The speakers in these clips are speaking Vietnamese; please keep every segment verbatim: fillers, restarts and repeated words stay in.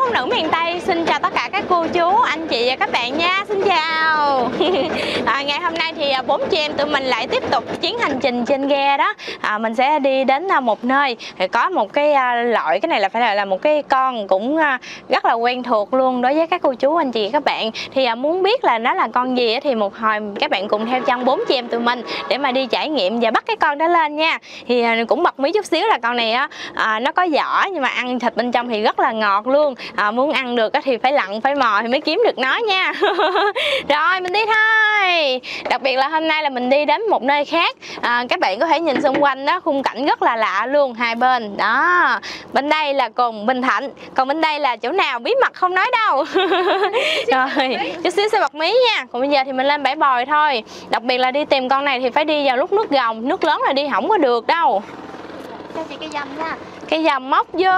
Phóng nữ miền Tây xin chào tất cả các cô chú, anh chị và các bạn nha. Xin chào. à, Ngày hôm nay thì bốn chị em tụi mình lại tiếp tục chuyến hành trình trên ghe đó. à, Mình sẽ đi đến một nơi thì có một cái loại, cái này là phải là một cái con cũng rất là quen thuộc luôn đối với các cô chú, anh chị và các bạn. Thì muốn biết là nó là con gì thì một hồi các bạn cùng theo chân bốn chị em tụi mình để mà đi trải nghiệm và bắt cái con đó lên nha. Thì cũng bật mí chút xíu là con này á, à, nó có vỏ nhưng mà ăn thịt bên trong thì rất là ngọt luôn. à, Muốn ăn được thì phải lặn phải mò thì mới kiếm được nó nha. Rồi mình đi thôi. Đặc biệt là hôm nay là mình đi đến một nơi khác. à, Các bạn có thể nhìn xung quanh đó, khung cảnh rất là lạ luôn. Hai bên đó, bên đây là cùng Bình Thạnh, còn bên đây là chỗ nào bí mật không nói đâu. Rồi chút xíu sẽ bật mí nha. Còn bây giờ thì mình lên bãi bồi thôi. Đặc biệt là đi tìm con này thì phải đi vào lúc nước gồng, nước lớn là đi không có được đâu. Cho chị cái dầm nha. Cái dầm móc vô.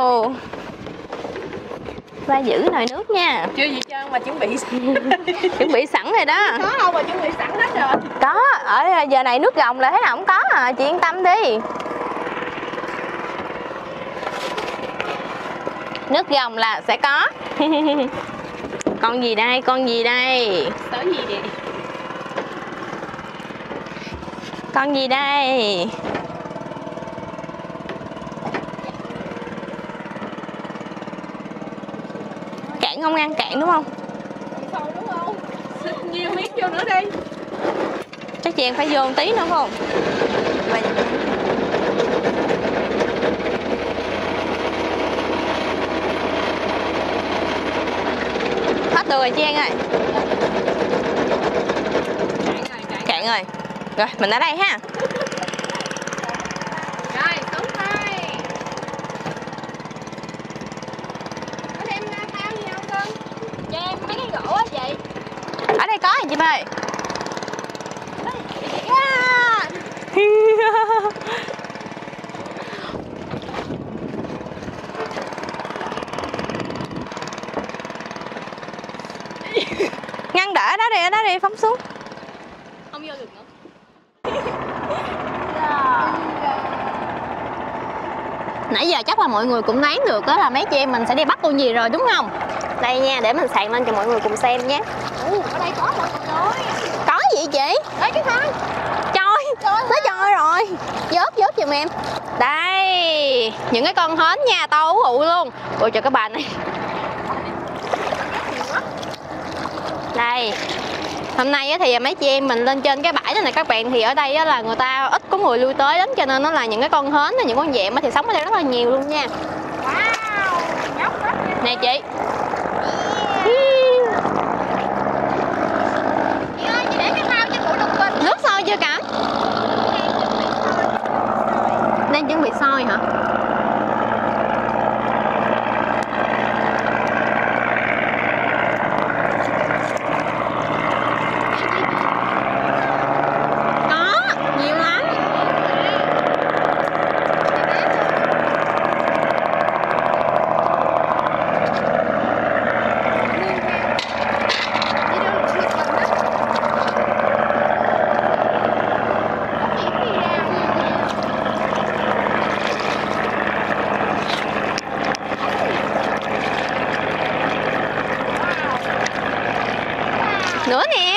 Ba giữ nồi nước nha. Chưa gì trơn mà chuẩn bị Chuẩn bị sẵn rồi đó. có đâu mà chuẩn bị sẵn hết rồi. Có, ở giờ này nước gồng là thế nào không có à, chị yên tâm đi. Nước gồng là sẽ có. Con gì đây, con gì đây? Tới gì đi? Con gì đây? Cạn không, ăn cạn đúng không? Không đúng không? Xịt nhiều miếng vô nữa đi. Chắc chị em phải vô một tí nữa phải không? Vậy. Hết được rồi chị An ơi. Cạn rồi, cạn. Cạn rồi. Rồi mình ở đây ha. Rồi xuống thôi. Có đem phao gì không cưng? Cho em mấy cái gỗ á chị. Ở đây có gì chị ơi. Ngăn đỡ đó đi, ở đó đi, phóng xuống. Không vô được nữa. Nãy giờ chắc là mọi người cũng đoán được đó là mấy chị em mình sẽ đi bắt con gì rồi đúng không? Đây nha, để mình sàn lên cho mọi người cùng xem nhé. Ủa, ở đây có mọi người ơi. Có gì chị? Đấy cái thôi. Trôi, nó trôi rồi. Vớt, vớt giùm em. Đây, những cái con hến nha, to ú ụ luôn. Ôi trời các bạn này. Đây, hôm nay thì mấy chị em mình lên trên cái bãi này, này các bạn, thì ở đây là người ta ít có người lui tới lắm, cho nên nó là những cái con hến, những con dẹm thì sống ở đây rất là nhiều luôn nha. Wow, nhóc quá. Nè chị. Chị ơi, chị để cái phao cho tụi lục bình. Nước sôi chưa Cẩm? Đang chuẩn bị sôi hả? Nữa nè.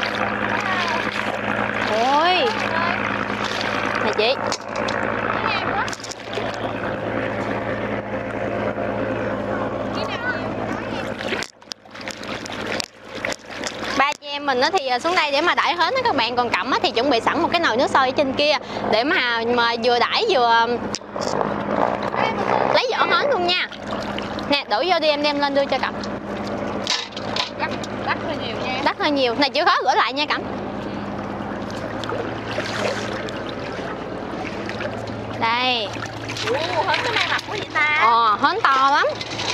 Ôi. Nè chị. Ba chị em mình thì xuống đây để mà đãi hến đó các bạn, còn Cẩm thì chuẩn bị sẵn một cái nồi nước sôi ở trên kia để mà mà vừa đãi vừa lấy vỏ hến luôn nha. Nè, đổ vô đi, em đem lên đưa cho Cẩm. Đắt, đắt hơi nhiều nha. Đắt hơi nhiều. Này chịu khó gửi lại nha Cẩm. Đây. Ủa, hến cái này mặt của chị ta. Ờ, hến to lắm.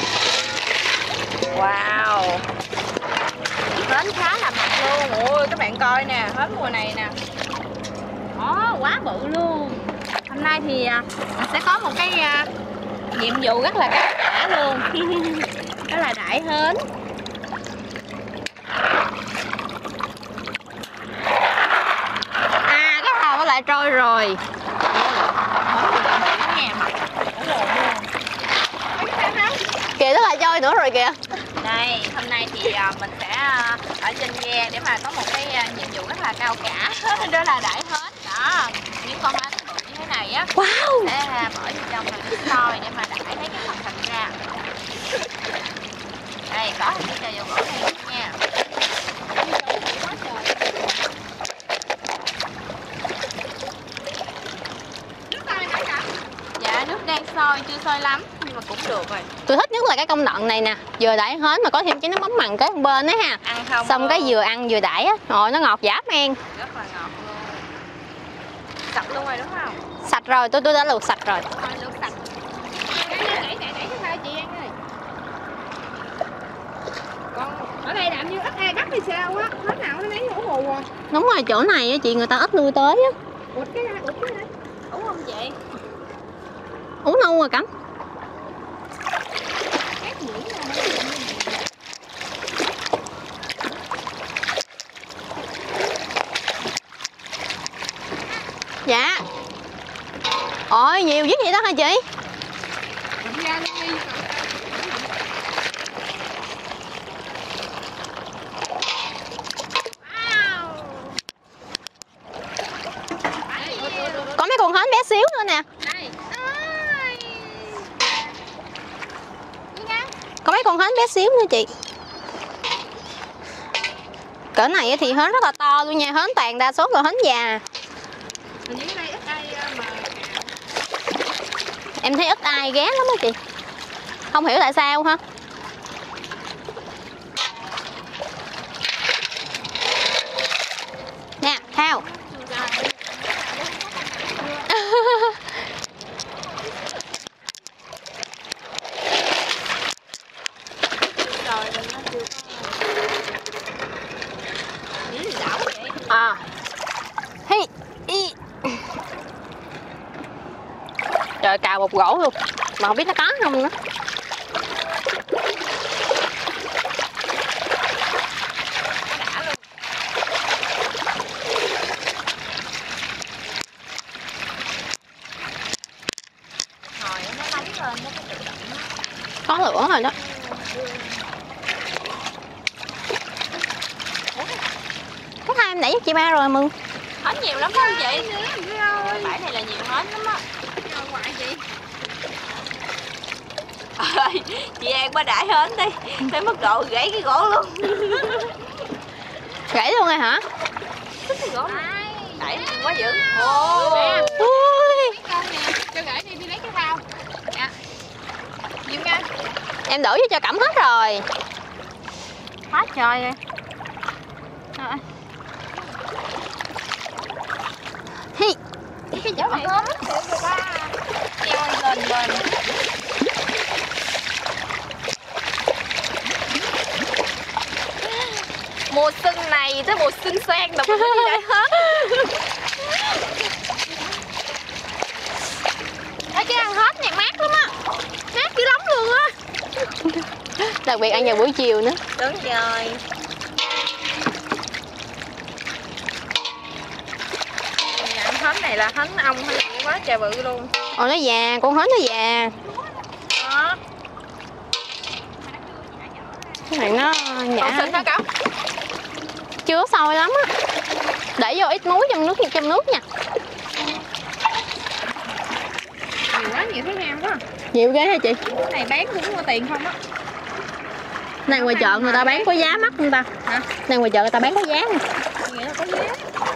Wow, hến khá là mập luôn. Ôi các bạn coi nè, hến mùa này nè. Đó, quá bự luôn. Hôm nay thì à, sẽ có một cái à, nhiệm vụ rất là cao cả luôn. Đó là đãi hến. À, cái hào nó lại trôi rồi. Kìa nó lại trôi nữa rồi kìa. Đây, hôm nay thì à, mình sẽ à, ở trên ghe để mà có một cái à, nhiệm vụ rất là cao cả. Đó là đãi hết. Đó, những con hến bự như thế này á. Wow. Để à, bỏ vô trong là cái xôi để mà đãi lấy cái phần thịt ra. Đây, có thì cho vô gỗ này luôn nha. Dạ, nước đang sôi, chưa sôi lắm nhưng mà cũng được rồi. Tôi thích nhất là cái công đoạn này nè, vừa đãi hến mà có thêm cái nước mắm mặn kế bên đó ha. Ăn không? Xong cái vừa ăn vừa đãi á, rồi nó ngọt dã man. Rất là ngọt luôn. Sạch luôn rồi đúng không? Sạch rồi, tôi tôi đã luộc sạch rồi. Thôi luộc sạch. Đẩy đẩy đẩy cái thôi chị ăn ơi. Còn ở đây làm như ít ai bắt hay sao á, hết nào nó lấy hổ hù à. Đúng rồi, chỗ này á chị, người ta ít lui tới á. Ụt cái này, ụt cái này. Đúng không chị? Uống nâu rồi Cẩm. Dạ. Ôi nhiều dữ vậy đó hả chị? Cầm ra luôn đi. Có mấy con hến bé xíu nữa nè. Đây. Có mấy con hến bé xíu nữa chị. Cỡ này thì hến rất là to luôn nha. Hến toàn đa số là hến già. Hình như cái này ít ai mà. Em thấy ít ai ghé lắm á chị. Không hiểu tại sao ha. Nè, Thao. Rồi mình nó chưa có. Nghĩ gì đảo vậy? À. Hi. Y. Trời, cào một gỗ luôn. Mà không biết nó có không nữa. Đã luôn. Hồi nó nóng lên nó tự động nó. Có lửa rồi đó. Cái hai em nãy giúp chị ba rồi Mừng. Hến nhiều lắm không chị? Bãi này là nhiều hến lắm á. Ngoại chị. Ơi, chị An quá đãi hến đi. Tới mức độ gãy cái gỗ luôn. Gãy luôn rồi hả? Cái gỗ này. Đãi quá dữ. Ồ. Ui. Con nè, cho gửi đi đi lấy cái thao. Dạ. Diễm nha. Em đổ vô cho Cẩm hết rồi. Quá trời rồi. Rồi. Hi. Cái chỗ này hết được rồi ba. Treo lên lên. Mùa xuân này tới mùa xuân sang là mình đi lại hết. Ở chứ ăn hết nhạc mát lắm á. Mát dữ lắm luôn á. Đặc biệt ăn vào buổi chiều nữa. Đúng rồi. Nhận hến này là hến ong hay là quá trời bự luôn. Ồ, nó già, con hến nó già. Đó. Cái này nó Còn nhả. xinh hả cậu? Chưa sôi lắm á. Để vô ít muối trong nước trong nước nha. Nhiều quá, nhiều thế nào quá. Nhiều ghê hả chị? Cái này bán cũng mua tiền không á. Này ngoài chợ người ta bán có giá mắc không ta? Hả? Này ngoài chợ người ta bán có giá nè. Nghĩa là có giá.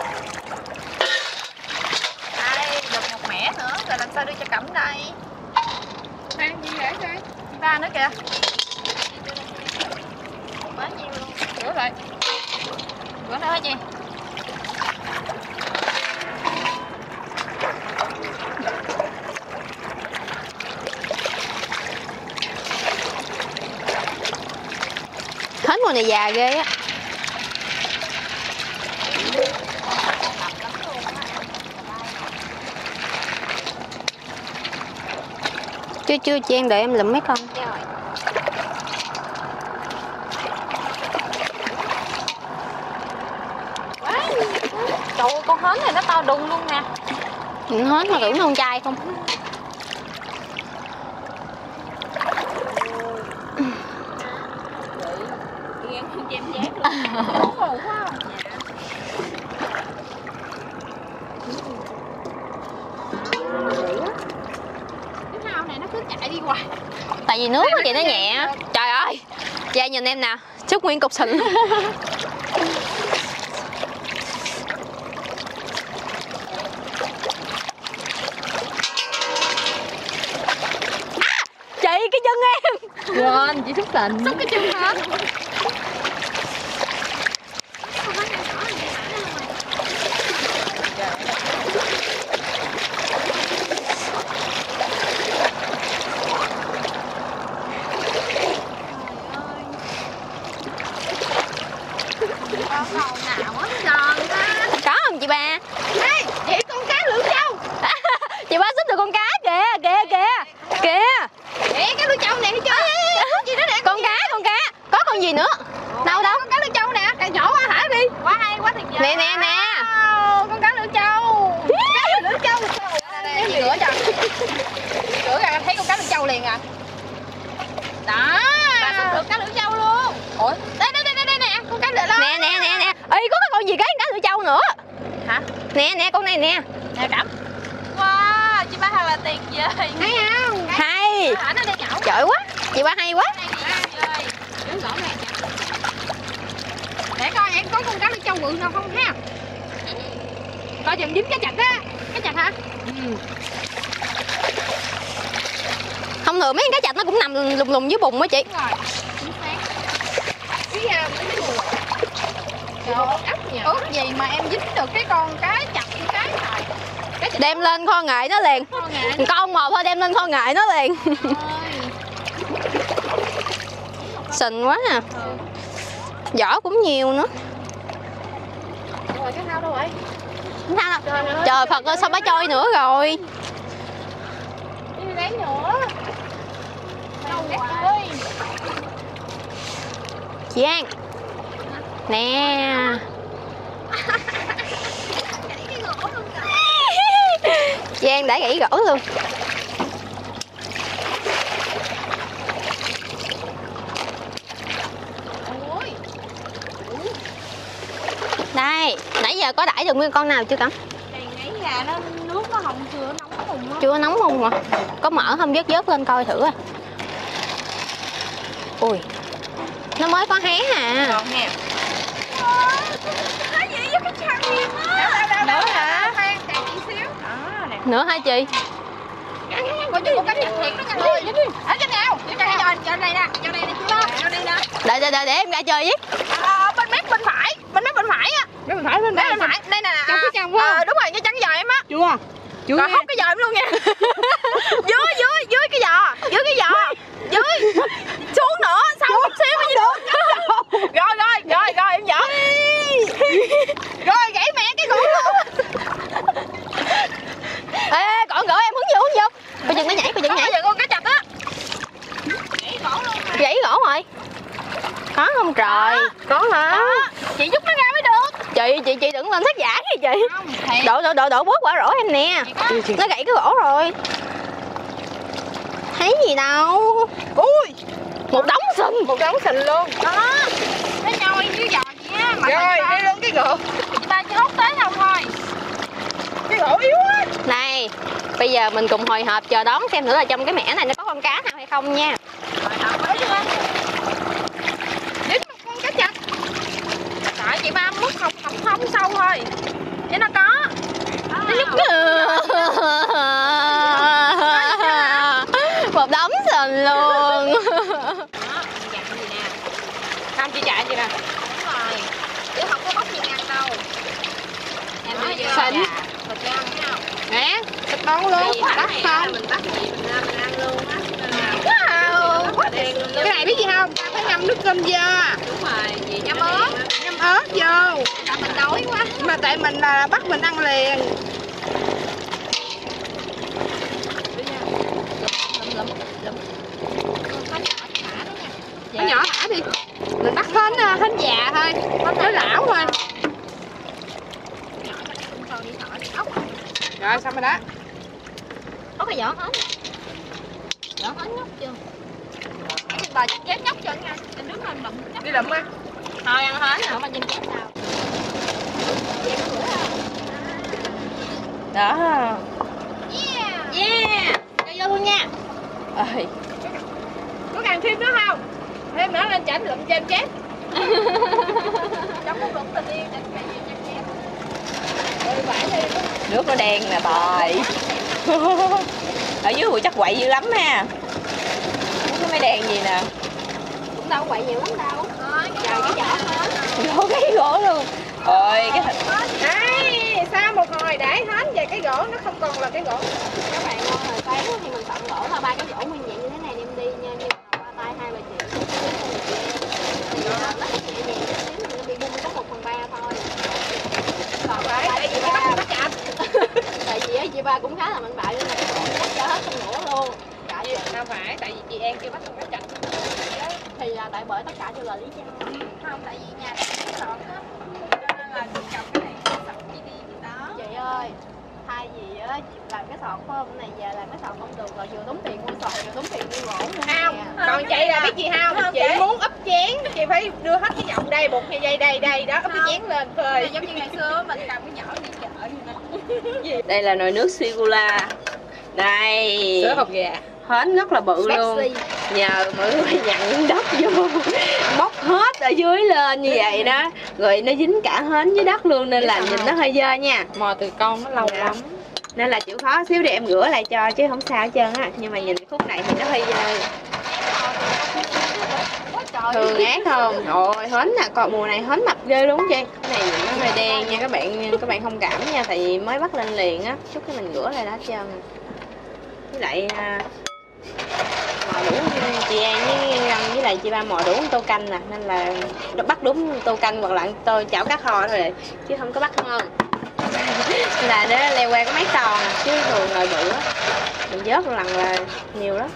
Đây, được một mẻ nữa, rồi làm sao đưa cho Cẩm đây? Mang gì để coi. Ba nữa kìa. Quá nhiều luôn. Rửa lại. Rửa nữa hả chị? Hến mùa này già ghê á. Chưa chưa chị em đợi em lụm mấy con. Rồi. Quá nhiều. Trời ơi, con hến này nó to đùng luôn nè. Ừ, hến mà tưởng nó con trai không. Cái phao này nó cứ chạy đi hoài. Tại vì nước của chị nó nhẹ. Trời ơi. Dạ nhìn em nè, sức nguyên cục xịn. Chị cái chân em. Quên, chị xúc xịn. Xúc cái chân hả? Con nào á giòn ha. Có không chị ba? Ê, chị con cá lưỡi trâu. Chị ba giúp được con cá kìa, kìa kìa. Kìa. Ê, cái lưỡi trâu này thấy chưa? Gì đó nè. Con cá, con cá. Có con gì nữa? Đâu đâu? Con cá lưỡi trâu nè, càng nhỏ quá hả đi. Quá hay, quá tuyệt vời. Nè nè nè. Wow, con cá lưỡi trâu. Cá lưỡi trâu. Nè, chị rửa cho. Chị rửa ra thấy con cá lưỡi trâu liền à. Đó. Bà xúc được cá lưỡi trâu luôn. Ủa? Đây đây đây đây đây nè, con cá lưỡi trâu. Nè nè nè nè. Ê có cái con gì cái cá lưỡi trâu nữa. Hả? Nè nè con này nè. Nè Cẩm. Wow, chị ba thật là tuyệt vời. Thấy không? Hay. Hả, nó đây nhậu. Giỏi quá. Chị ba hay quá. Đứng rõ ràng. Để coi em có con cá lưỡi trâu bự nào không ha. Coi chừng dính cái chạch á. Cái chạch hả? Ừ. Không ngờ mấy con cá chạch nó cũng nằm lùng lùng dưới bùn á chị. Đúng rồi. Chính xác. Cái uh, cái mùi. Trời ơi, ốc nhỉ. Ước gì mà em dính được cái con cá chạch cái này. Cái chạch Đem lên kho nghệ nó liền. kho nghệ. Con một thôi đem lên kho nghệ nó liền. Xình quá à. Ừ. Vỏ cũng nhiều nữa. Rồi cái thao đâu rồi? Sao đâu? Trời Phật ơi sao bá trôi nữa rồi. Đi lấy nữa. Đâu ơi. Chị An. Nè. Chị An đã gãy gỗ luôn. Ôi. Đây, nãy giờ có đãi được nguyên con nào chưa Cẩm? Thì nãy gà nó nước nó hồng chưa nóng hùng á. Chưa nóng không à? Có mở không vớt vớt lên coi thử à. Ui. Nó mới có hé à. Còn nè. Cái gì với cái chăn em á? Nữa hả? Khoan, càng chị xíu. Đó nè. Nữa hả chị? Có chứ, có cái chặt thiệt đó nha thôi. Ở trên nào? Trên này rồi, trên đây nè, trên đây nè chú đó. Trên đây nè. Đợi đợi đợi để em ra chơi với. À, bên mép bên phải, bên mép bên phải á. Bên phải bên Mép đây. bên phải, đây nè. Trong cái chăn phải không? Ờ đúng rồi, cái chăn giò em á. Chưa. Chưa. Rồi hốt cái giò em luôn nha. Dưới dưới dưới cái giò, dưới cái giò. Dưới. Xuống nữa, sau một xíu mới được. Rồi rồi, rồi rồi em dở. Rồi gãy mẹ cái cổ luôn. Ê, còn gỡ em hướng vô hướng vô. Coi chừng nó nhảy, coi chừng nhảy. Bây giờ con cá chạch á. Gãy cổ luôn. Gãy gỗ rồi. Có không trời? Có hả? Có. Chị giúp nó ra mới được. Chị chị chị đừng lên thất giả đi chị. Không, thiệt. Đổ đổ đổ đổ bớt quả rổ em nè. Nó gãy cái gỗ rồi. Thấy gì đâu. Ui, Một đống sình. một đống sình luôn. Đó. Cái nhoi với giò chị á. Mà rồi, đi luôn cái gỗ. Chị ba chỉ hốt tới không thôi. Cái gỗ yếu á. Này, bây giờ mình cùng hồi hộp chờ đón xem thử là trong cái mẻ này nó có con cá nào hay không nha. Dính một con cá chạch. Tại chị ba múc không không không sâu thôi. Chứ nó có. Nó giúp Một đống sình luôn. không chị chạy chị nè. Đúng rồi. Chứ không có bóc gì ăn đâu. Em đưa vô. Xịn. Thịt cho ăn thấy không? Nè, Thịt ngon luôn. Bắt không? Mình bắt gì mình ra mình ăn luôn á. Wow. Cái này biết gì không? Ta phải ngâm nước cơm dơ. Đúng rồi, chị ngâm ớt. Ngâm ớt vô. Tại mình đói quá. Mà tại mình là bắt mình ăn liền. Nó nhỏ thả đi. Mình bắt hến hến già thôi, hến lão thôi. Rồi xong rồi đó. có cái vỏ hến. Vỏ hến nhóc chưa? Bà chém nhóc cho nha. Em đứng lên lụm. Đi lụm á. Thôi ăn hết rồi, mà chim chém nào. Đó. Yeah. Yeah. Cho vô luôn nha. Ơi. Có cần thêm nữa không? Thêm nữa lên chảnh lụm chém chém. Trong một lụm tình yêu chảnh mày chém chém. Ôi phải đi. Nước nó đen nè bời. Ở dưới bụi chắc quậy dữ lắm ha. Không có mấy đèn gì nè. Cũng đâu quậy nhiều lắm đâu. Thôi, trời cái vỏ hết. Gỗ cái gỗ luôn. Ôi cái Đấy, sao một hồi để hết về cái gỗ nó không còn là cái gỗ. Các bạn ơi, hồi bán thì mình tận gỗ thôi, ba cái gỗ nguyên dạng như thế này đem đi nha, nhưng mà qua tay hai ba triệu. Thì nó nhẹ nhàng chút xíu mình bị bung có một phần ba thôi. Còn Phải, tại vì ba, nó bắt chặt. tại chị ấy chị ba cũng khá là mạnh bạo nên là cái gỗ nó cho hết trong gỗ luôn. Cả Chị, đâu phải, tại vì chị An kêu bắt không có chặt. thì là tại bởi tất cả đều là lý do. Không, tại vì nhà cái sọt á. Cho nên là chị cầm cái này sọt chị đi chị đó. Chị ơi, thay vì á chị làm cái sọt phải không, này giờ làm cái sọt không được rồi, vừa tốn tiền mua sọt vừa tốn tiền mua gỗ luôn. Không, nè. còn chị là biết gì không? Chị muốn ấp chén, chị phải đưa hết cái vòng đây, buộc như dây đây đây đó, ấp cái chén lên phơi. Giống như ngày xưa mình cầm cái giỏ đi chợ như này. đây là nồi nước Sigula. Đây. Sữa hột gà. Hến rất là bự luôn. Nhờ mọi người nhận đất vô bóc hết ở dưới lên như vậy đó, rồi nó dính cả hến dưới đất luôn nên là nhìn nó hơi dơ nha. Mò từ con nó lâu Dạ. lắm. Nên là chịu khó xíu để em rửa lại cho chứ không sao hết trơn á. Nhưng mà nhìn khúc này thì nó hơi dơ. Thường ác không? Ôi hến nè, còn mùa này hến mập ghê luôn chị. Cái này nó hơi đen nha các bạn, các bạn thông cảm nha, tại vì mới bắt lên liền á, chút cái mình rửa lại đó hết trơn. Với lại mò đủ chị An với Ngân với lại chị ba mò đủ tô canh nè, nên là bắt đúng tô canh hoặc là tô chảo cá kho thôi chứ không có bắt hơn. Là để leo qua có mấy tròn chứ thường nồi bự á mình vớt một lần là nhiều lắm.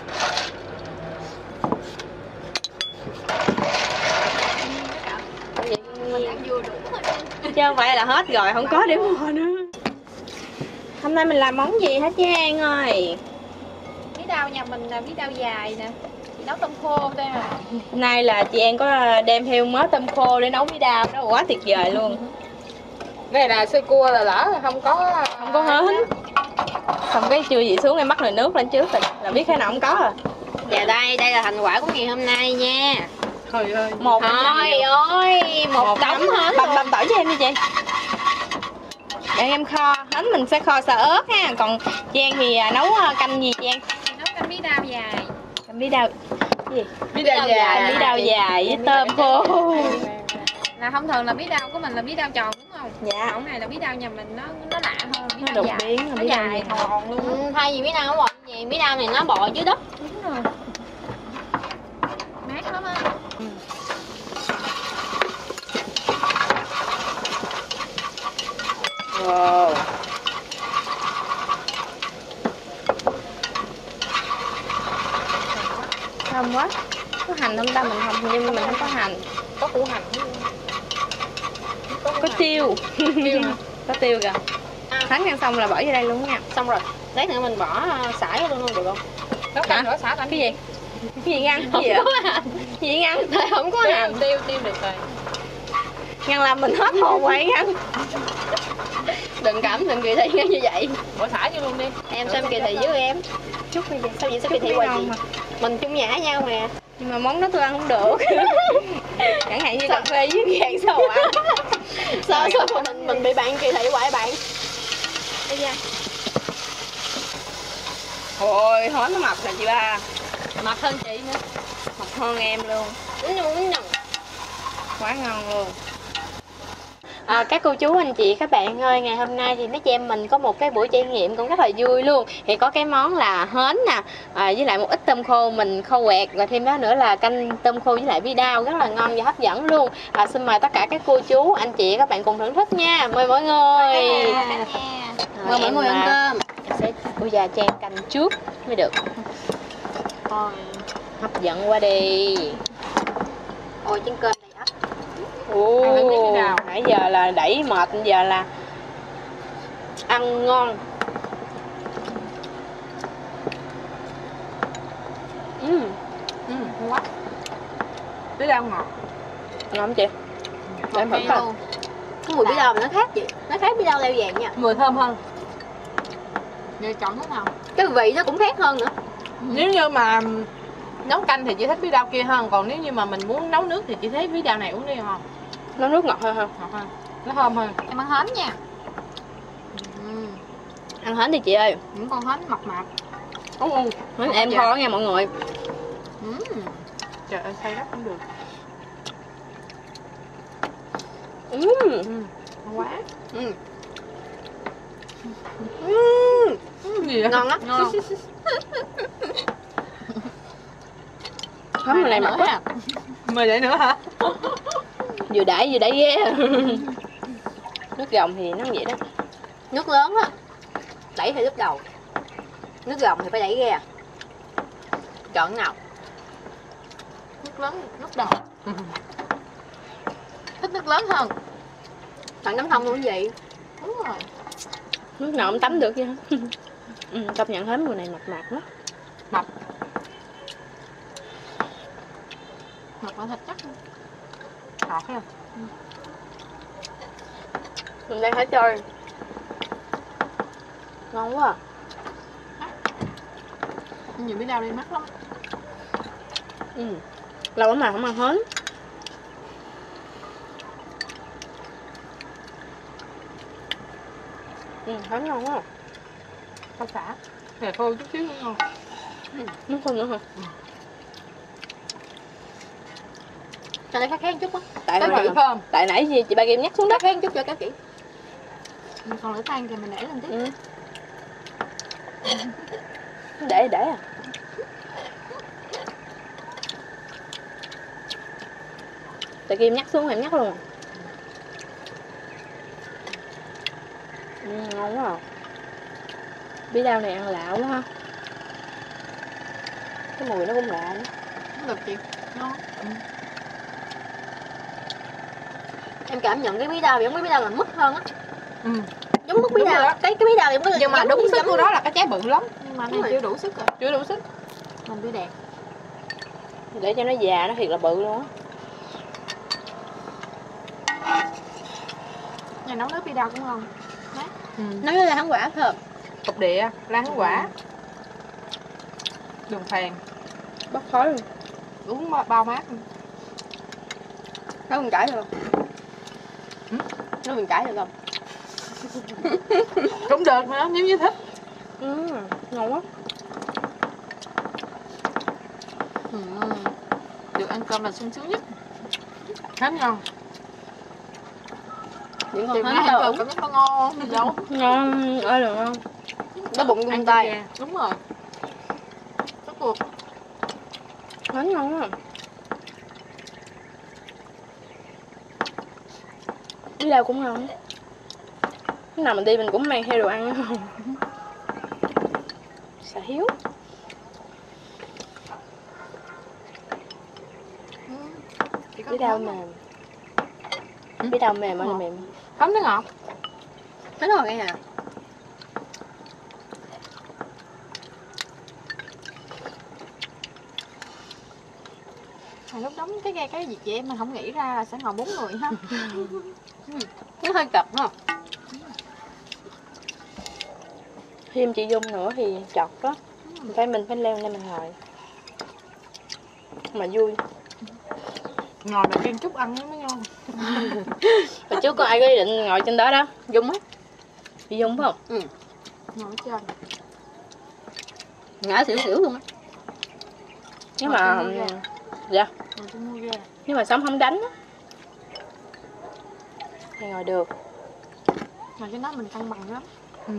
Chứ không phải là hết rồi không có để mò nữa. Hôm nay mình làm món gì hả chị An ơi? Bí đao nhà mình là bí đao dài nè. Chị nấu tôm khô đây à. Nay là chị An có đem theo mớ tôm khô để nấu bí đao, nó quá tuyệt vời luôn. Này là xôi cua là lỡ là không có Không có hến. Xong cái chưa gì xuống em bắt nồi nước lên trước rồi là biết cái nào không có rồi. Và đây, đây là thành quả của ngày hôm nay nha. Trời ơi. Một Thôi ơi, một, một đống hết băm luôn. băm tỏi cho em đi chị. Để em kho, hến mình sẽ kho xà ớt ha. Còn chị An thì nấu canh gì chị An? Nấu canh bí đao dài. Canh bí đao gì? Bí đao dài. Bí đao dài với tôm khô. Là thông thường là bí đao của mình là bí đao tròn đúng không? Dạ. Còn này là bí đao nhà mình nó nó lạ hơn, bí Nó đao đột dài. biến Nó bí đao dài dài. thòn luôn. Ừ, thay vì bí đao nó bò như vậy, bí đao này nó bò dưới đất. Đúng rồi. Mát lắm á. Ừ. Wow. Thơm quá. Có hành không ta? Mình không, nhưng mà mình không có hành. Có củ hành. Có tiêu. Tiêu hả? Có tiêu kìa. À. Thắng ăn xong là bỏ vô đây luôn nha. Xong rồi, lát nữa mình bỏ sải vô luôn luôn được không? Nấu canh rửa xả Cái gì? Cái gì ngăn? Không Cái gì có vậy? hành. Cái gì ngăn? Tại không có tiêu, hành. tiêu tiêu được rồi. Ngăn làm mình hết hồn rồi ngăn. Đừng cảm đừng kỳ thị như vậy. Bỏ xả vô luôn đi. Em xem kỳ thị với em. Chút bây giờ. Sao vậy, sao kỳ thị qua chị? Mình chung nhà với nhau mà. Nhưng mà món đó tôi ăn không được. Chẳng hạn như cà phê với gạn sao ăn. Sao sao mà mình mình bị bạn kỳ thị hoài bạn. Đây da. Ôi, hến nó mập nè chị ba. Mập hơn chị nữa. Mập hơn em luôn. Đúng rồi, đúng rồi. Quá ngon luôn. À, các cô chú anh chị các bạn ơi, ngày hôm nay thì mấy chị em mình có một cái buổi trải nghiệm cũng rất là vui luôn. Thì có cái món là hến nè, à, với lại một ít tôm khô mình khô quẹt, rồi thêm đó nữa là canh tôm khô với lại bí đao rất là ngon và hấp dẫn luôn. À, xin mời tất cả các cô chú anh chị các bạn cùng thưởng thức nha, mời mọi người. À, Rồi, mời mọi em người ăn là- cơm. Em sẽ bây giờ chan canh trước mới được. Con hấp dẫn quá đi. Ôi chén cơm này ấp. Ồ, Ăn biết thế nào? nãy giờ là đẩy mệt, giờ là ăn ngon. Ừ, Ừ, ngon quá. Bí đao ngọt. ngon không chị? Để em thử Hay coi. luôn. Cái mùi bí đao mà nó khác chị, nó khác bí đao leo vàng nha. Mùi thơm hơn. Vậy chọn thế nào? Cái vị nó cũng khác hơn nữa. Nếu như mà nấu canh thì chị thích bí đao kia hơn, còn nếu như mà mình muốn nấu nước thì chị thấy bí đao này uống đi không? Nó nước ngọt hơn không? Ngọt hơn, nó thơm hơn. Em ăn hến nha. Ừ. Ăn hến đi chị ơi. Những con hến mập mạp. Ú u. Hến em Dạ. kho nha mọi người. Ừ. Trời ơi, xay rất cũng được. Uhm. Ừ, ngon quá. Ừ. Ừ. Gì vậy? Ngon lắm. Ngon. Hến này mập quá. Mời để nữa hả? Vừa đãi vừa đãi ghé. Nước gồng thì nó vậy đó. Nước lớn á, đẩy thì lúc đầu. Nước gồng thì phải đẩy ghe. Chọn nào? Nước lớn, nước đầu. Thích nước lớn hơn. Bạn tắm thông luôn vậy? Đúng rồi. Nước nào cũng tắm được chứ. Ừ, công nhận hến mùa này mập mạp quá. Mập. Mập ở thịt chắc. Ngọt ha. Mình đang thấy chơi. Ngon quá à. Nhiều bí đao đi mắc lắm. Ừ. Lâu lắm mà không ăn hến. Ừ, hến ngon quá à. Không xả. Nè khô chút xíu nữa ngon. Nước không nữa hả? Cho nó khác khác chút á. Tại Có nãy, vị thơm. tại nãy gì chị ba Kim nhắc xuống đất. Khác khác chút cho các chị. Còn lửa tan thì mình để lên tiếp. Ừ. Để để à. Tại Kim nhắc xuống em nhắc luôn à. Ừ, ngon quá à. Bí đao này ăn lạ quá ha. Cái mùi nó cũng lạ nữa. Không được chị. Ngon. Ừ. Em cảm nhận cái bí đao giống cái bí đao là mứt hơn á. Ừ. Giống mứt bí Đúng rồi đao. đó. Cái cái bí đao giống cái Nhưng mà giống đúng như sức giống- của nó là cái trái bự lắm. Nhưng mà Đúng này rồi. chưa đủ sức rồi. Chưa đủ sức. Mình bí đẹp. Để cho nó già nó thiệt là bự luôn á. Nhà nấu nước bí đao cũng ngon. Ừ. Nói là hán quả thơm. Cục địa, lan hán quả. Đường phèn. Bốc khói luôn. Uống bao mát. Nấu mình cải được không? Ừ? Nấu mình cải được không? Cũng được nữa, nếu như thích. Ừ, ngon quá. Ừ. Được ăn cơm là sung sướng nhất. Hến ngon. Những Chiều con nay hến ăn tơ cơm cảm giác nó ngon gì đâu. Ngon, ơi là ngon. nó bụng Ăn gung trên tay. gà. Đúng rồi. Rốt cuộc. Hến ngon quá. Đi đâu cũng ngon. Lúc nào mình đi mình cũng mang theo đồ ăn á. Xà hiếu. Ừ. Chỉ có Bí đao hến thôi. mềm. Bí đao mềm ơi là mềm. Hến nó ngọt. Hến rồi nghe nè. À, lúc đóng cái ghe cái gì chị em mình không nghĩ ra là sẽ ngồi bốn người ha. Nó hơi cập ha. Thêm chị Dung nữa thì chọc đó. Phải mình phải leo lên mình ngồi. Mà vui. Ngồi mà ken chút ăn nó mới ngon. Hồi trước có ai có ý định ngồi trên đó đó. Dung á. Chị Dung phải không? Ừ. Ngồi ở trên. Ngã xỉu xỉu luôn á. Nếu Ngồi mà... trên mua ghe. Dạ. Ngồi trên mua ghe. Nếu mà sống không đánh á thì ngồi được. Ngồi trên đó mình cân bằng lắm. Ừ.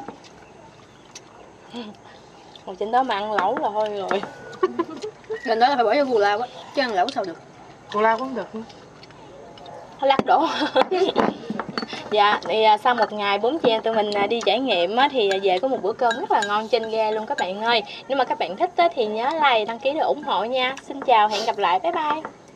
Ngồi trên đó mà ăn lẩu là thôi rồi. Gần đó là phải bỏ vô bù lao á. Chứ ăn lẩu sao được. Cù lao cũng được. Nó lắc đổ. Dạ, thì à, sau một ngày bốn chị em tụi mình à, đi trải nghiệm á, thì à, về có một bữa cơm rất là ngon trên ghe luôn các bạn ơi. Nếu mà các bạn thích á, thì nhớ like, đăng ký để ủng hộ nha. Xin chào, hẹn gặp lại, bye bye.